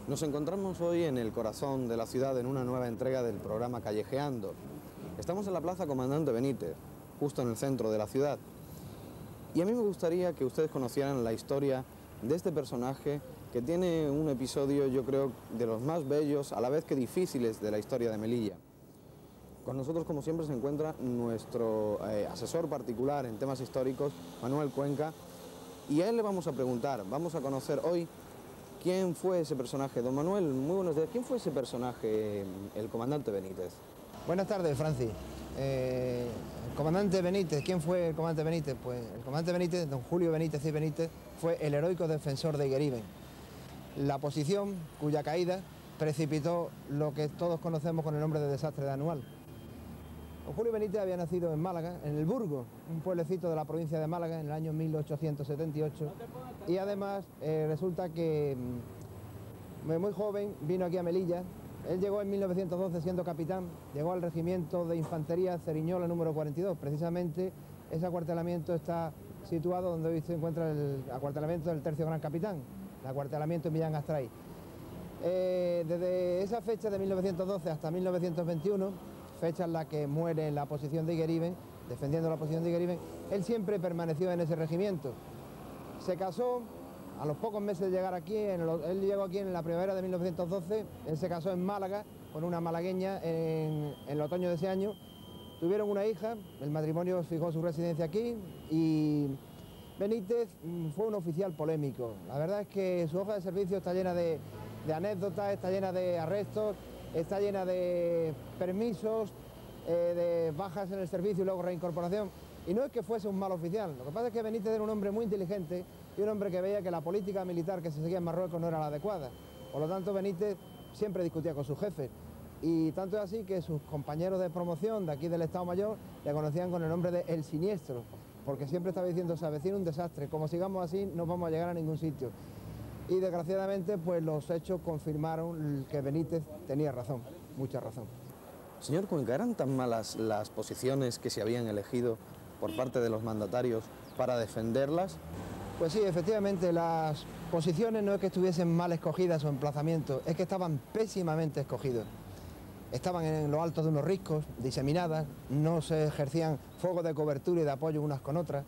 Nos encontramos hoy en el corazón de la ciudad en una nueva entrega del programa Callejeando. Estamos en la Plaza Comandante Benítez, justo en el centro de la ciudad. Y a mí me gustaría que ustedes conocieran la historia de este personaje que tiene un episodio, yo creo, de los más bellos, a la vez que difíciles, de la historia de Melilla. Con nosotros, como siempre, se encuentra nuestro asesor particular en temas históricos, Manuel Cuenca, y a él le vamos a preguntar, vamos a conocer hoy quién fue ese personaje. Don Manuel, muy buenos días. ¿Quién fue ese personaje, el comandante Benítez? Buenas tardes, Francis. El comandante Benítez, ¿quién fue el comandante Benítez? Pues el comandante Benítez, don Julio Benítez y Benítez, fue el heroico defensor de Higueriben. La posición cuya caída precipitó lo que todos conocemos con el nombre de desastre de Anual. Don Julio Benítez había nacido en Málaga, en El Burgo, un pueblecito de la provincia de Málaga, en el año 1878, y además resulta que muy joven vino aquí a Melilla. Él llegó en 1912 siendo capitán, llegó al regimiento de infantería Ceriñola número 42, precisamente ese acuartelamiento está situado donde hoy se encuentra el acuartelamiento del tercio gran capitán, el acuartelamiento en Millán Astray. Desde esa fecha de 1912 hasta 1921, fecha en la que muere en la posición de Higueriben, defendiendo la posición de Higueriben, él siempre permaneció en ese regimiento. Se casó, a los pocos meses de llegar aquí, él llegó aquí en la primavera de 1912, él se casó en Málaga con una malagueña en el otoño de ese año, tuvieron una hija, el matrimonio fijó su residencia aquí y Benítez fue un oficial polémico. La verdad es que su hoja de servicio está llena de anécdotas, está llena de arrestos, está llena de permisos, de bajas en el servicio y luego reincorporación. Y no es que fuese un mal oficial, lo que pasa es que Benítez era un hombre muy inteligente y un hombre que veía que la política militar que se seguía en Marruecos no era la adecuada. Por lo tanto, Benítez siempre discutía con sus jefes. Y tanto es así que sus compañeros de promoción de aquí del Estado Mayor le conocían con el nombre de El Siniestro, porque siempre estaba diciendo, se avecina un desastre, como sigamos así no vamos a llegar a ningún sitio. Y desgraciadamente pues los hechos confirmaron que Benítez tenía razón, mucha razón. Señor Cuenca, ¿eran tan malas las posiciones que se habían elegido por parte de los mandatarios para defenderlas? Pues sí, efectivamente, las posiciones no es que estuviesen mal escogidas o emplazamientos, es que estaban pésimamente escogidos. Estaban en lo alto de unos riscos, diseminadas, no se ejercían fuegos de cobertura y de apoyo unas con otras,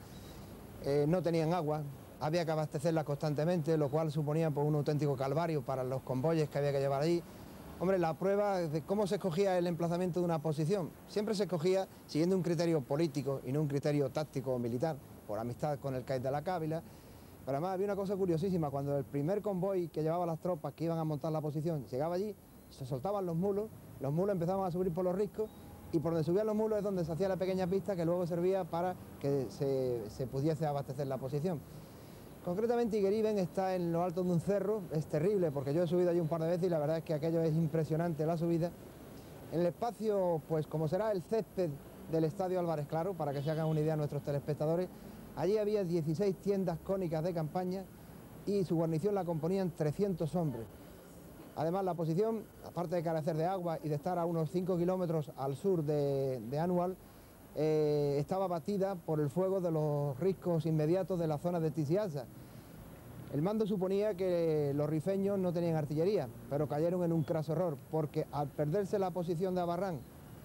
no tenían agua. Había que abastecerlas constantemente, lo cual suponía pues, un auténtico calvario para los convoyes que había que llevar allí. Hombre, la prueba de cómo se escogía el emplazamiento de una posición, siempre se escogía siguiendo un criterio político y no un criterio táctico o militar, por amistad con el CAID de la Cávila. Pero además había una cosa curiosísima, cuando el primer convoy que llevaba las tropas que iban a montar la posición llegaba allí, se soltaban los mulos empezaban a subir por los riscos y por donde subían los mulos es donde se hacía la pequeña pista que luego servía para que se pudiese abastecer la posición. Concretamente Higueriben está en lo alto de un cerro, es terrible porque yo he subido allí un par de veces y la verdad es que aquello es impresionante la subida. En el espacio, pues como será el césped del Estadio Álvarez Claro, para que se hagan una idea nuestros telespectadores, allí había 16 tiendas cónicas de campaña y su guarnición la componían 300 hombres. Además la posición, aparte de carecer de agua y de estar a unos 5 kilómetros al sur de Anual, estaba batida por el fuego de los riscos inmediatos de la zona de Tisiasa. El mando suponía que los rifeños no tenían artillería, pero cayeron en un craso error, porque al perderse la posición de Abarrán,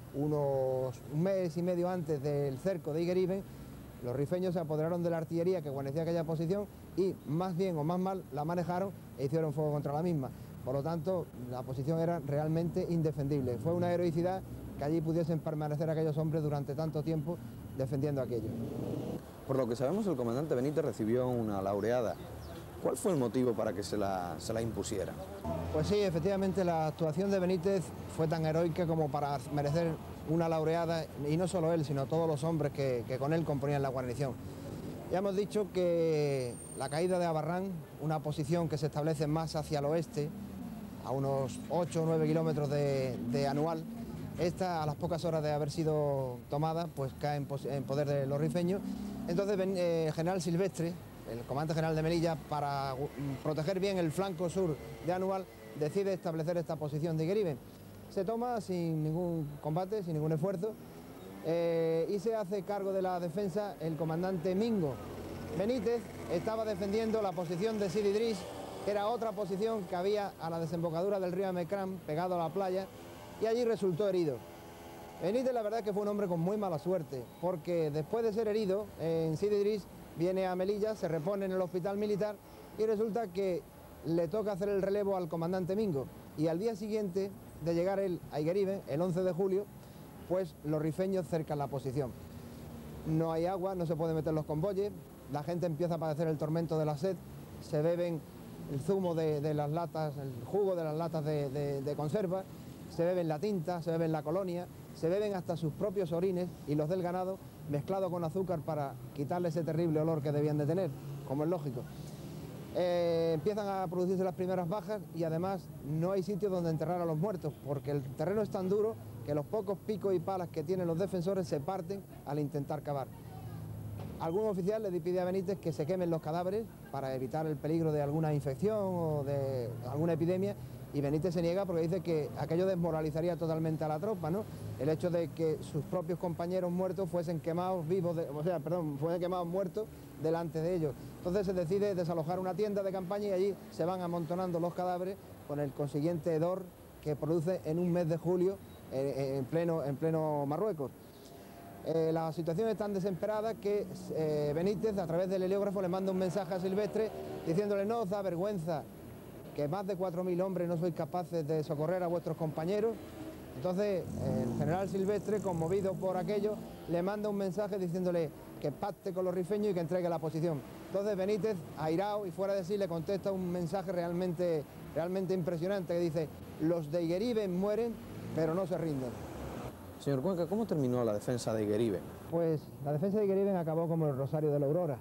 un mes y medio antes del cerco de Higueriben, los rifeños se apoderaron de la artillería que guarnecía aquella posición y más bien o más mal la manejaron e hicieron fuego contra la misma. Por lo tanto, la posición era realmente indefendible. Fue una heroicidad que allí pudiesen permanecer aquellos hombres durante tanto tiempo defendiendo aquello. Por lo que sabemos, el comandante Benítez recibió una laureada. ¿Cuál fue el motivo para que se la impusiera? Pues sí, efectivamente la actuación de Benítez fue tan heroica como para merecer una laureada, y no solo él, sino todos los hombres que con él componían la guarnición. Ya hemos dicho que la caída de Abarrán, una posición que se establece más hacia el oeste, a unos 8 o 9 kilómetros de Anual, esta a las pocas horas de haber sido tomada, pues cae en poder de los rifeños. Entonces el general Silvestre, el comandante general de Melilla, para proteger bien el flanco sur de Anual, decide establecer esta posición de Higueriben. Se toma sin ningún combate, sin ningún esfuerzo, y se hace cargo de la defensa el comandante Mingo. Benítez estaba defendiendo la posición de Sidi Idris Era otra posición que había a la desembocadura del río Amecrán, pegado a la playa, y allí resultó herido. Benítez la verdad que fue un hombre con muy mala suerte, porque después de ser herido en Sidi Idris viene a Melilla, se repone en el hospital militar y resulta que le toca hacer el relevo al comandante Mingo. Y al día siguiente de llegar él a Higueriben, el 11 de julio, pues los rifeños cercan la posición. No hay agua, no se puede meter los convoyes, la gente empieza a padecer el tormento de la sed, se beben el zumo de las latas, el jugo de las latas de conserva, se beben la tinta, se beben la colonia, se beben hasta sus propios orines y los del ganado mezclado con azúcar para quitarle ese terrible olor que debían de tener, como es lógico. Empiezan a producirse las primeras bajas y además no hay sitio donde enterrar a los muertos porque el terreno es tan duro que los pocos picos y palas que tienen los defensores se parten al intentar cavar. Algún oficial le pide a Benítez que se quemen los cadáveres para evitar el peligro de alguna infección o de alguna epidemia y Benítez se niega porque dice que aquello desmoralizaría totalmente a la tropa, ¿no? El hecho de que sus propios compañeros muertos fuesen quemados vivos, fuesen quemados muertos delante de ellos. Entonces se decide desalojar una tienda de campaña y allí se van amontonando los cadáveres con el consiguiente hedor que produce en un mes de julio en pleno Marruecos. La situación es tan desesperada que Benítez a través del heliógrafo le manda un mensaje a Silvestre diciéndole: no os da vergüenza que más de 4.000 hombres no sois capaces de socorrer a vuestros compañeros. Entonces el general Silvestre, conmovido por aquello, le manda un mensaje diciéndole que pacte con los rifeños y que entregue la posición. Entonces Benítez, airado y fuera de sí, le contesta un mensaje realmente impresionante que dice: los de Higueriben mueren, pero no se rinden. Señor Cuenca, ¿cómo terminó la defensa de Higueriben? Pues la defensa de Higueriben acabó como el Rosario de la Aurora.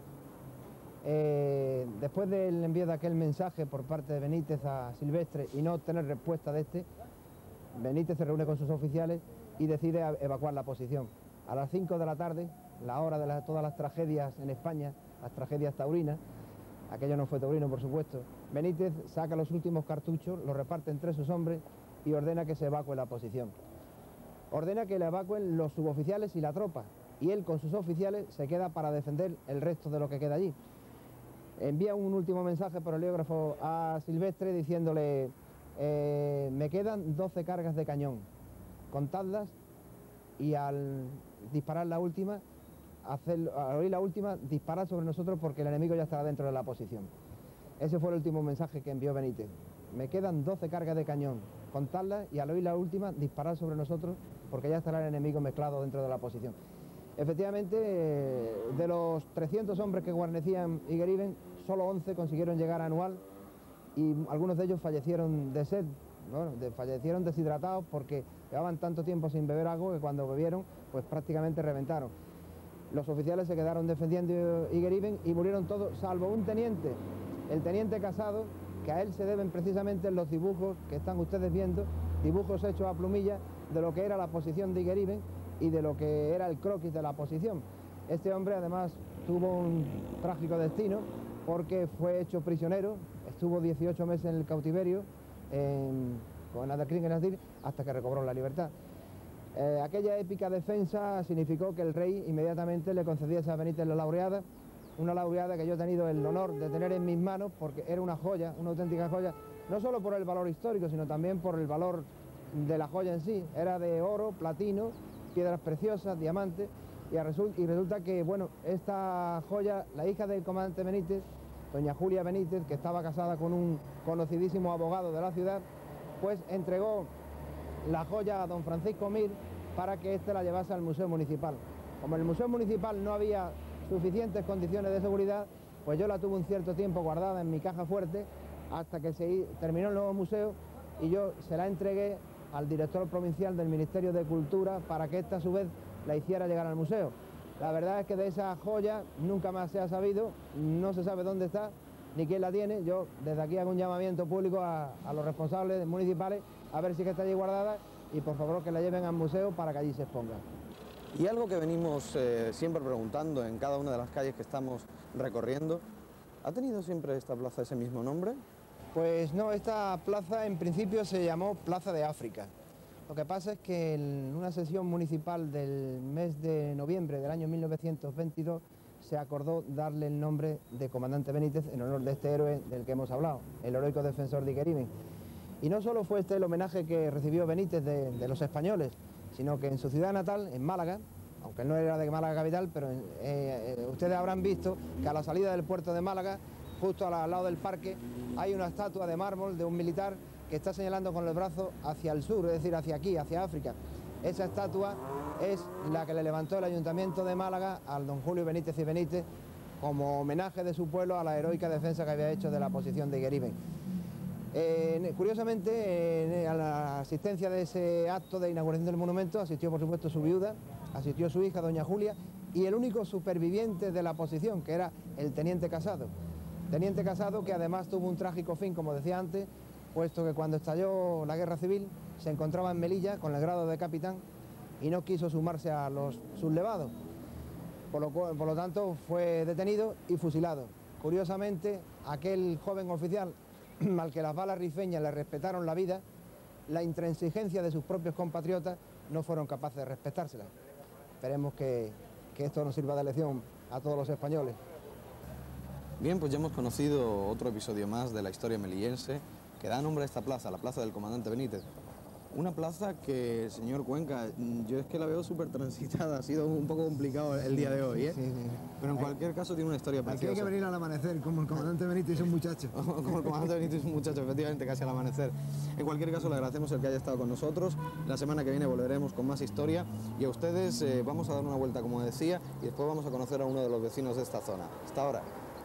Después del envío de aquel mensaje por parte de Benítez a Silvestre y no obtener respuesta de este, Benítez se reúne con sus oficiales y decide evacuar la posición. A las 5 de la tarde, la hora de todas las tragedias en España, las tragedias taurinas, aquello no fue taurino por supuesto, Benítez saca los últimos cartuchos, los reparte entre sus hombres y ordena que se evacue la posición. Ordena que la evacuen los suboficiales y la tropa, y él con sus oficiales se queda para defender el resto de lo que queda allí. Envía un último mensaje por heliógrafo a Silvestre diciéndole: me quedan 12 cargas de cañón, contadlas y al disparar la última, al oír la última, disparad sobre nosotros porque el enemigo ya estará dentro de la posición. Ese fue el último mensaje que envió Benítez. Me quedan 12 cargas de cañón, contadlas y al oír la última, disparad sobre nosotros porque ya estará el enemigo mezclado dentro de la posición. Efectivamente, de los 300 hombres que guarnecían Higueriben, solo 11 consiguieron llegar a Anual y algunos de ellos fallecieron de sed, bueno, fallecieron deshidratados porque llevaban tanto tiempo sin beber agua que cuando bebieron pues prácticamente reventaron. Los oficiales se quedaron defendiendo Higueriben y murieron todos, salvo un teniente, el teniente Casado, que a él se deben precisamente los dibujos que están ustedes viendo, dibujos hechos a plumilla de lo que era la posición de Higueriben y de lo que era el croquis de la posición. Este hombre además tuvo un trágico destino porque fue hecho prisionero, estuvo 18 meses en el cautiverio con Adalcrín en Nasdir hasta que recobró la libertad. Aquella épica defensa significó que el rey inmediatamente le concediese a Benítez la laureada, una laureada que yo he tenido el honor de tener en mis manos porque era una joya, una auténtica joya, no solo por el valor histórico, sino también por el valor de la joya en sí. Era de oro, platino, piedras preciosas, diamantes, y resulta que, bueno, esta joya, la hija del comandante Benítez, doña Julia Benítez, que estaba casada con un conocidísimo abogado de la ciudad, pues entregó la joya a don Francisco Mir para que éste la llevase al Museo Municipal. Como en el Museo Municipal no había suficientes condiciones de seguridad, pues yo la tuve un cierto tiempo guardada en mi caja fuerte hasta que terminó el nuevo museo y yo se la entregué al director provincial del Ministerio de Cultura para que ésta a su vez la hiciera llegar al museo. La verdad es que de esa joya nunca más se ha sabido, no se sabe dónde está ni quién la tiene. Yo desde aquí hago un llamamiento público a los responsables municipales a ver si está allí guardada y por favor que la lleven al museo para que allí se exponga. Y algo que venimos siempre preguntando en cada una de las calles que estamos recorriendo, ¿ha tenido siempre esta plaza ese mismo nombre? Pues no, esta plaza en principio se llamó Plaza de África. Lo que pasa es que en una sesión municipal del mes de noviembre del año 1922 se acordó darle el nombre de Comandante Benítez en honor de este héroe del que hemos hablado, el heroico defensor de Igueriben. Y no solo fue este el homenaje que recibió Benítez de los españoles, sino que en su ciudad natal, en Málaga, aunque él no era de Málaga capital, pero ustedes habrán visto que a la salida del puerto de Málaga, justo al lado del parque, hay una estatua de mármol de un militar que está señalando con el brazo hacia el sur, es decir, hacia aquí, hacia África. Esa estatua es la que le levantó el Ayuntamiento de Málaga al don Julio Benítez y Benítez como homenaje de su pueblo a la heroica defensa que había hecho de la posición de Igueriben. Curiosamente, a la asistencia de ese acto de inauguración del monumento asistió por supuesto su viuda, asistió su hija doña Julia y el único superviviente de la posición, que era el teniente Casado. Teniente Casado que además tuvo un trágico fin, como decía antes, puesto que cuando estalló la guerra civil se encontraba en Melilla con el grado de capitán y no quiso sumarse a los sublevados. Por lo tanto fue detenido y fusilado. Curiosamente, aquel joven oficial al que las balas rifeñas le respetaron la vida, la intransigencia de sus propios compatriotas no fueron capaces de respetársela. Esperemos que esto nos sirva de lección a todos los españoles. Bien, pues ya hemos conocido otro episodio más de la historia melillense que da nombre a esta plaza, la Plaza del Comandante Benítez. Una plaza que, señor Cuenca, yo es que la veo súper transitada, ha sido un poco complicado el día de hoy, ¿eh? Sí, sí. Pero en cualquier caso tiene una historia Aquí preciosa. hay que venir al amanecer, como el Comandante Benítez es un muchacho. Como el Comandante Benítez es un muchacho, efectivamente, casi al amanecer. En cualquier caso, le agradecemos el que haya estado con nosotros. La semana que viene volveremos con más historia y a ustedes vamos a dar una vuelta, como decía, y después vamos a conocer a uno de los vecinos de esta zona. Hasta ahora.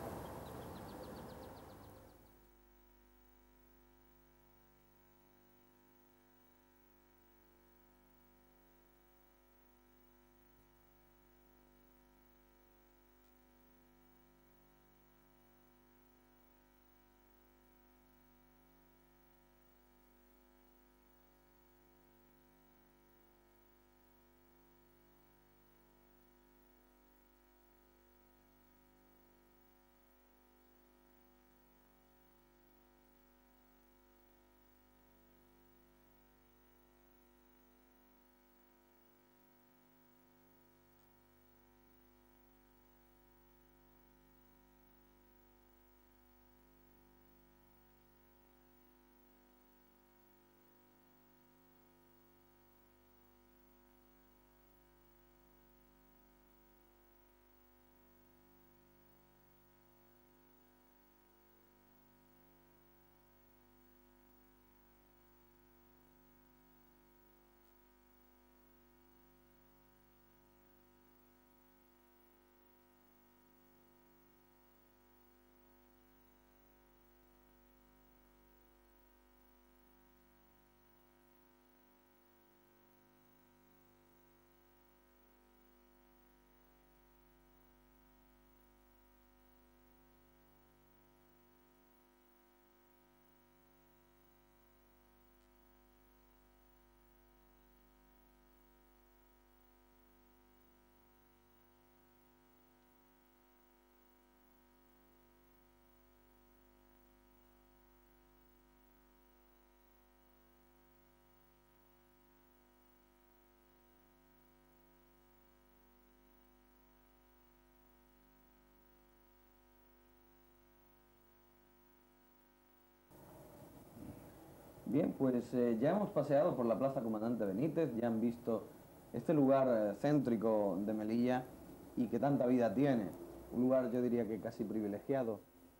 Bien, pues ya hemos paseado por la Plaza Comandante Benítez, ya han visto este lugar céntrico de Melilla y que tanta vida tiene. Un lugar, yo diría que casi privilegiado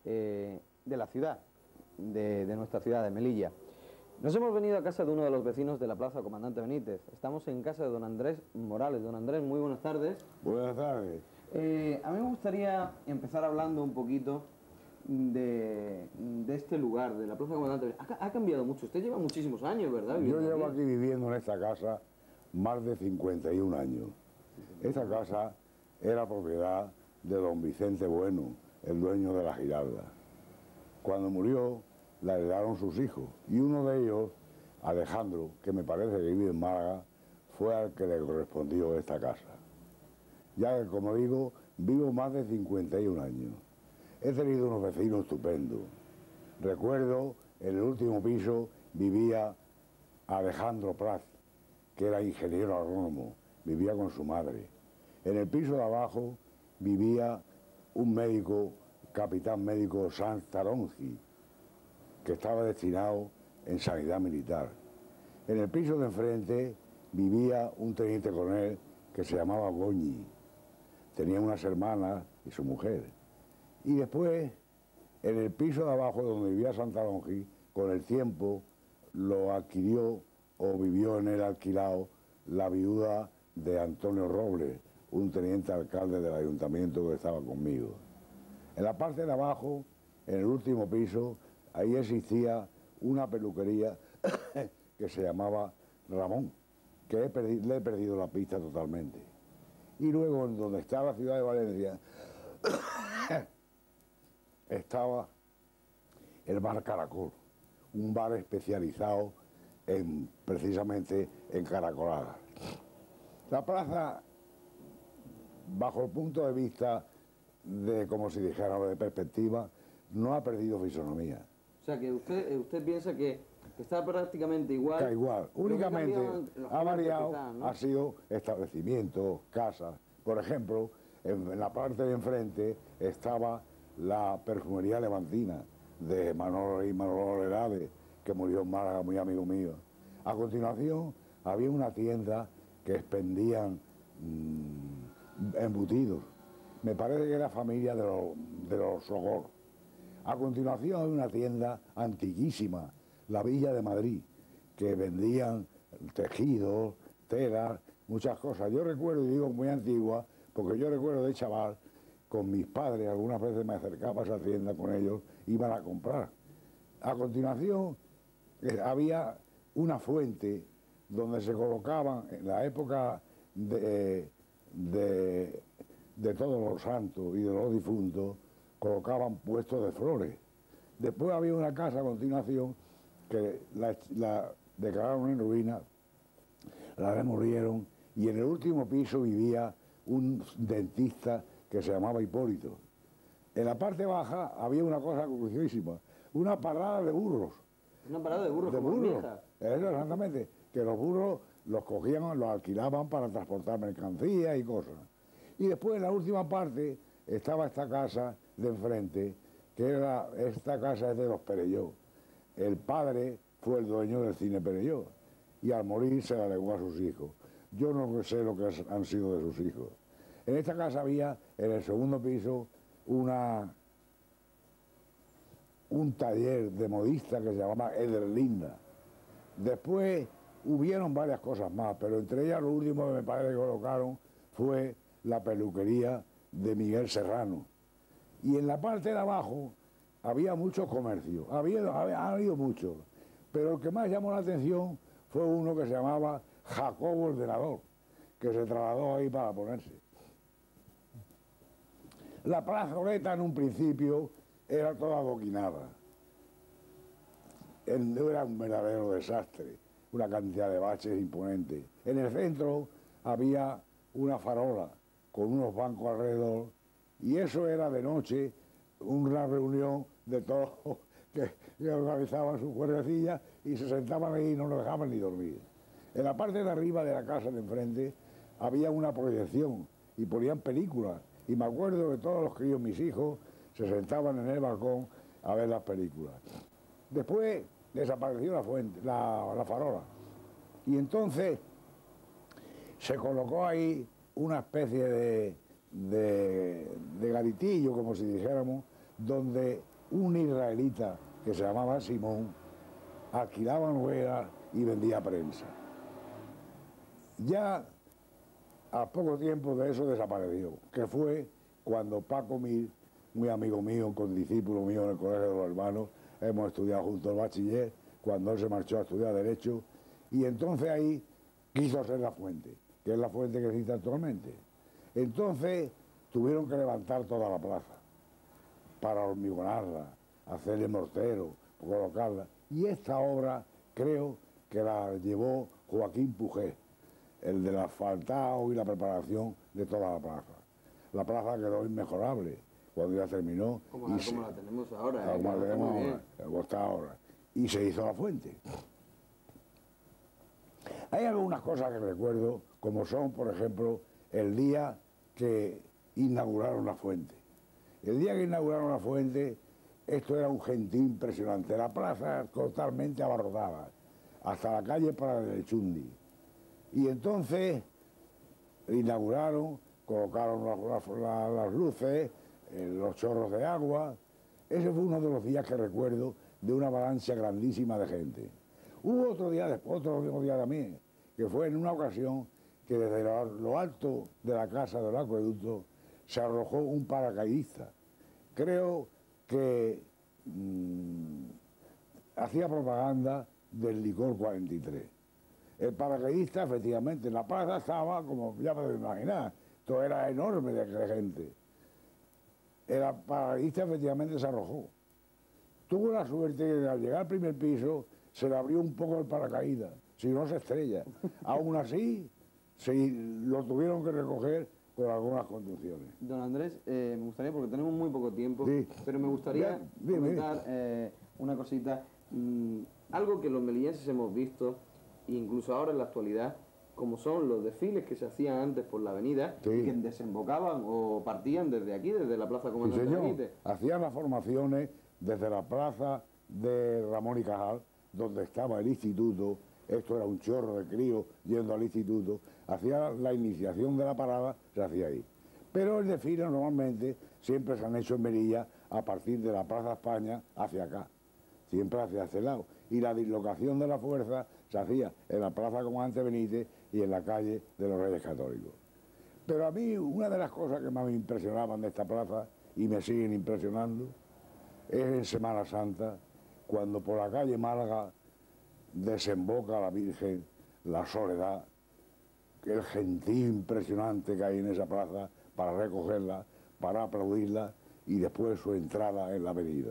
de la ciudad, de nuestra ciudad de Melilla. Nos hemos venido a casa de uno de los vecinos de la Plaza Comandante Benítez. Estamos en casa de don Andrés Morales. Don Andrés, muy buenas tardes. Buenas tardes. A mí me gustaría empezar hablando un poquito de este lugar, de la Plaza Comandante Benítez. Ha cambiado mucho. Usted lleva muchísimos años, ¿verdad? Yo llevo aquí viviendo en esta casa más de 51 años. Esta casa era propiedad de don Vicente Bueno, el dueño de la Giralda. Cuando murió, la heredaron sus hijos y uno de ellos, Alejandro, que me parece que vive en Málaga, fue al que le correspondió esta casa. Ya que, como digo, vivo más de 51 años. He tenido unos vecinos estupendos. Recuerdo, en el último piso vivía Alejandro Prat, que era ingeniero agrónomo, vivía con su madre. En el piso de abajo vivía un médico, capitán médico Sanz Taronji, que estaba destinado en sanidad militar. En el piso de enfrente vivía un teniente coronel que se llamaba Goñi. Tenía unas hermanas y su mujer. Y después, en el piso de abajo donde vivía Santarongi, con el tiempo lo adquirió o vivió en él alquilado la viuda de Antonio Robles, un teniente alcalde del ayuntamiento que estaba conmigo. En la parte de abajo, en el último piso, ahí existía una peluquería que se llamaba Ramón, que le he perdido la pista totalmente. Y luego, en donde está la ciudad de Valencia, estaba el bar Caracol, un bar especializado precisamente en caracoladas. La plaza, bajo el punto de vista de, como si dijera, de perspectiva, no ha perdido fisonomía. O sea, que usted piensa que está prácticamente igual. Está igual. Únicamente ha variado, quizás, ¿no? Ha sido establecimientos, casas. Por ejemplo, en la parte de enfrente estaba la perfumería levantina de Manolo Herade, que murió en Málaga, muy amigo mío. A continuación, había una tienda que expendían embutidos. Me parece que era familia de los Sogor. A continuación, había una tienda antiquísima, la Villa de Madrid, que vendían tejidos, telas, muchas cosas. Yo recuerdo, y digo muy antigua, porque yo recuerdo de chaval, con mis padres, algunas veces me acercaba a esa tienda con ellos, iban a comprar. A continuación, había una fuente donde se colocaban, en la época de todos los santos y de los difuntos, colocaban puestos de flores. Después había una casa a continuación que la declararon en ruina, la demolieron, y en el último piso vivía un dentista que se llamaba Hipólito. En la parte baja había una cosa curiosísima, una parada de burros. Una parada de burros, Eso, exactamente, que los burros los cogían, los alquilaban para transportar mercancías y cosas. Y después en la última parte estaba esta casa de enfrente, esta casa es de los Perelló. El padre fue el dueño del cine Perelló y al morir se la legó a sus hijos. Yo no sé lo que han sido de sus hijos. En esta casa había, en el segundo piso, un taller de modista que se llamaba Ederlinda. Después hubieron varias cosas más, pero entre ellas lo último que me parece que colocaron fue la peluquería de Miguel Serrano. Y en la parte de abajo había muchos comercios, ha habido muchos, pero el que más llamó la atención fue uno que se llamaba Jacobo Ordenador, que se trasladó ahí para ponerse. La plazoleta en un principio era toda adoquinada. Era un verdadero desastre, una cantidad de baches imponentes. En el centro había una farola con unos bancos alrededor, y eso era de noche una reunión de todos que organizaban sus juerguecillas y se sentaban ahí y no nos dejaban ni dormir. En la parte de arriba de la casa de enfrente había una proyección y ponían películas, y me acuerdo que todos los críos, mis hijos, se sentaban en el balcón a ver las películas. Después desapareció la fuente, la farola, y entonces se colocó ahí una especie de garitillo, como si dijéramos, donde un israelita que se llamaba Simón alquilaba novelas y vendía prensa. Ya a poco tiempo de eso desapareció, que fue cuando Paco Mir, muy amigo mío, condiscípulo mío en el Colegio de los Hermanos, hemos estudiado juntos el bachiller, cuando él se marchó a estudiar Derecho, y entonces ahí quiso hacer la fuente, que es la fuente que existe actualmente. Entonces tuvieron que levantar toda la plaza para hormigonarla, hacerle mortero, colocarla. Y esta obra creo que la llevó Joaquín Puget, el del asfaltado y la preparación de toda la plaza. La plaza quedó inmejorable cuando ya terminó. Como la tenemos ahora. Como la tenemos ahora, está ahora. Y se hizo la fuente. Hay algunas cosas que recuerdo, como son, por ejemplo, el día que inauguraron la fuente. El día que inauguraron la fuente, esto era un gentío impresionante. La plaza totalmente abarrotada, hasta la calle para el Chundi. Y entonces inauguraron, colocaron las luces, los chorros de agua. Ese fue uno de los días que recuerdo de una avalancha grandísima de gente. Hubo otro día también, que fue en una ocasión que desde lo alto de la casa del acueducto se arrojó un paracaidista. Creo que hacía propaganda del licor 43. El paracaidista, efectivamente, en la plaza estaba, como ya podéis imaginar, todo era enorme de gente. El paracaidista efectivamente se arrojó. Tuvo la suerte que al llegar al primer piso se le abrió un poco el paracaídas, si no se estrella. Aún así, lo tuvieron que recoger con algunas conducciones. Don Andrés, me gustaría, porque tenemos muy poco tiempo, sí, pero me gustaría comentar una cosita, algo que los melillenses hemos visto, incluso ahora en la actualidad, como son los desfiles que se hacían antes por la avenida, sí, y que desembocaban o partían desde aquí, desde la Plaza Comandante Benítez. Hacían las formaciones desde la plaza de Ramón y Cajal, donde estaba el instituto. Esto era un chorro de críos yendo al instituto. Hacía la iniciación de la parada, se hacía ahí. Pero el desfile normalmente siempre se han hecho en Melilla a partir de la Plaza España hacia acá, siempre hacia este lado. Y la dislocación de la fuerza se hacía en la Plaza Comandante Benítez y en la calle de los Reyes Católicos. Pero a mí una de las cosas que más me impresionaban de esta plaza, y me siguen impresionando, es en Semana Santa, cuando por la calle Málaga desemboca la Virgen, la Soledad, el gentío impresionante que hay en esa plaza para recogerla, para aplaudirla y después su entrada en la avenida.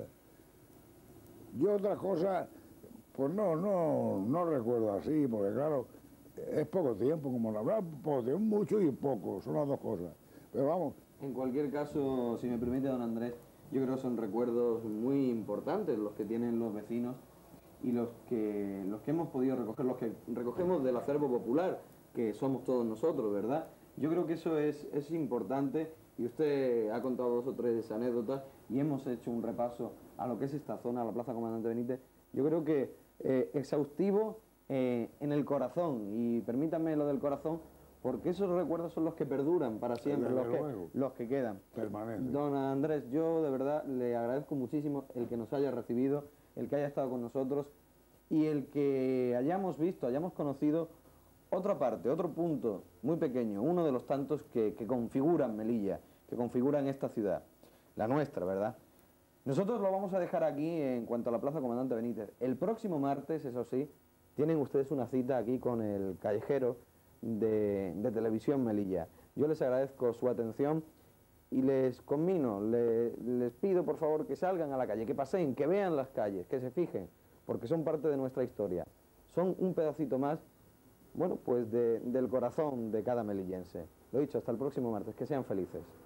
Yo otras cosas, pues no recuerdo así, porque claro, es poco tiempo, como la verdad, poco tiempo, mucho y poco, son las dos cosas. Pero vamos. En cualquier caso, si me permite, don Andrés, yo creo que son recuerdos muy importantes los que tienen los vecinos y los que hemos podido recoger, los que recogemos del acervo popular, que somos todos nosotros, ¿verdad? Yo creo que eso es importante, y usted ha contado 2 o 3 anécdotas y hemos hecho un repaso a lo que es esta zona, la Plaza Comandante Benítez. Yo creo que exhaustivo en el corazón, y permítanme lo del corazón, porque esos recuerdos son los que perduran para siempre, los que quedan. Permanente. Don Andrés, yo de verdad le agradezco muchísimo el que nos haya recibido, el que haya estado con nosotros y el que hayamos visto, hayamos conocido otra parte, otro punto muy pequeño, uno de los tantos que configuran Melilla, que configuran esta ciudad, la nuestra, ¿verdad? Nosotros lo vamos a dejar aquí en cuanto a la Plaza Comandante Benítez. El próximo martes, eso sí, tienen ustedes una cita aquí con el callejero de Televisión Melilla. Yo les agradezco su atención y les conmino, les pido por favor que salgan a la calle, que paseen, que vean las calles, que se fijen, porque son parte de nuestra historia. Son un pedacito más, bueno, pues del corazón de cada melillense. Lo dicho, hasta el próximo martes, que sean felices.